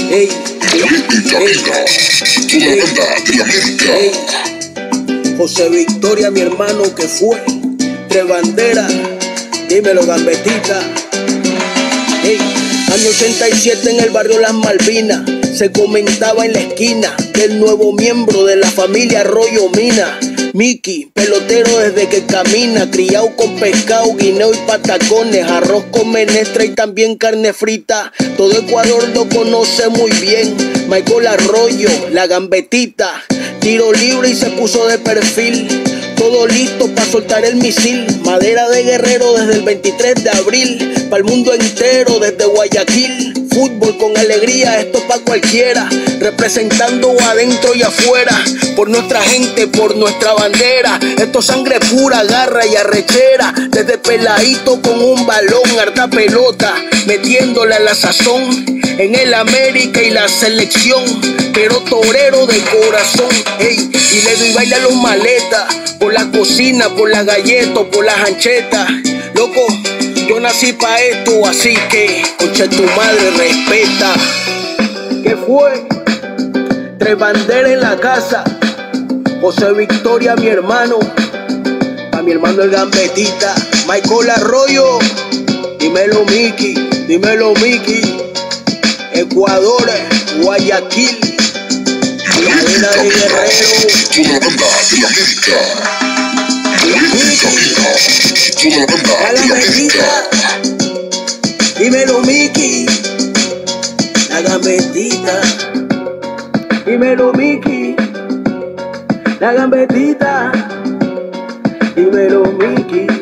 Ey, Camina, toda la banda de la América. ey. José Victoria, mi hermano, que fue Tres Banderas. Dímelo, Gambetita. Ey, año 87 en el barrio Las Malvinas. Se comentaba en la esquina del nuevo miembro de la familia Arroyo Mina. Mickey, pelotero desde que camina, criado con pescado, guineo y patacones, arroz con menestra y también carne frita. Todo Ecuador lo conoce muy bien. Michael Arroyo, la Gambetita, tiro libre y se puso de perfil. Todo listo para soltar el misil. Madera de guerrero desde el 23 de abril. Para el mundo entero desde Guayaquil. Fútbol con alegría, esto pa' cualquiera. Representando adentro y afuera. Por nuestra gente, por nuestra bandera. Esto sangre pura, garra y arrechera. Desde peladito con un balón, harta pelota, metiéndole a la sazón. En el América y la selección, pero torero de corazón. Ey, y le doy baile a los maletas. Por la cocina, por la galleta, por las anchetas. Loco, yo nací pa' esto, así que, concha tu madre, respeta. ¿Qué fue? Tres Banderas en la casa. José Victoria, mi hermano. A mi hermano el Gambetita. Michael Arroyo. Dímelo, Mickey. Dímelo, Mickey. Ecuador, Guayaquil. Cadena de guerrero. Toda la banda de la América. Camina, toda la banda A la de la América. Gambetita. Dímelo, Mickey. La Gambetita. Dímelo, Mickey. La Gambetita. Dímelo, Mickey.